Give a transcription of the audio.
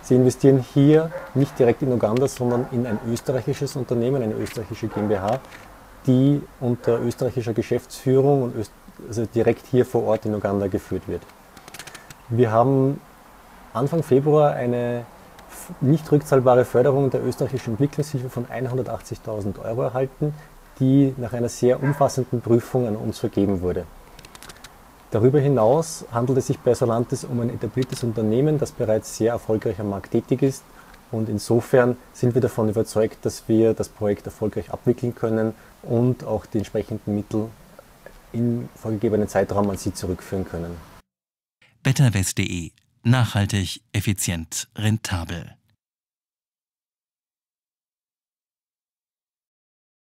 Sie investieren hier nicht direkt in Uganda, sondern in ein österreichisches Unternehmen, eine österreichische GmbH, die unter österreichischer Geschäftsführung und also direkt hier vor Ort in Uganda geführt wird. Wir haben Anfang Februar eine nicht rückzahlbare Förderung der österreichischen Entwicklungshilfe von 180.000 Euro erhalten, die nach einer sehr umfassenden Prüfung an uns vergeben wurde. Darüber hinaus handelt es sich bei Solantis um ein etabliertes Unternehmen, das bereits sehr erfolgreich am Markt tätig ist, und insofern sind wir davon überzeugt, dass wir das Projekt erfolgreich abwickeln können und auch die entsprechenden Mittel im vorgegebenen Zeitraum an Sie zurückführen können. betterwest.de. Nachhaltig, effizient, rentabel.